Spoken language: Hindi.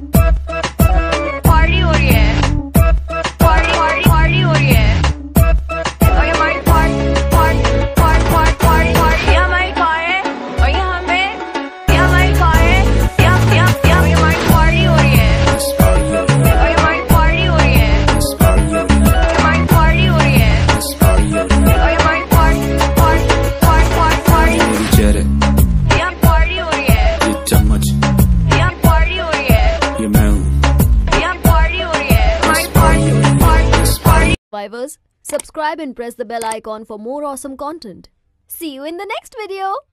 पार्टी हो रही है, पार्टी पार्टी पार्टी हो रही है। और ये हमारी पार्टी ये हमारी कार है और ये हमें ये हमारी कार है, ये हमारी पार्टी हो रही है और ये हमारी पार्टी हो रही है, हमारी पार्टी हो रही है और ये हमारी पार्टी ये पार्टी हो रही है, चम्मच ये पार्टी हो रही है, ये मैं हूँ। ये पार्टी हो रही है, हमारी party. Survivors, subscribe and press the bell icon for more awesome content. See you in the next video.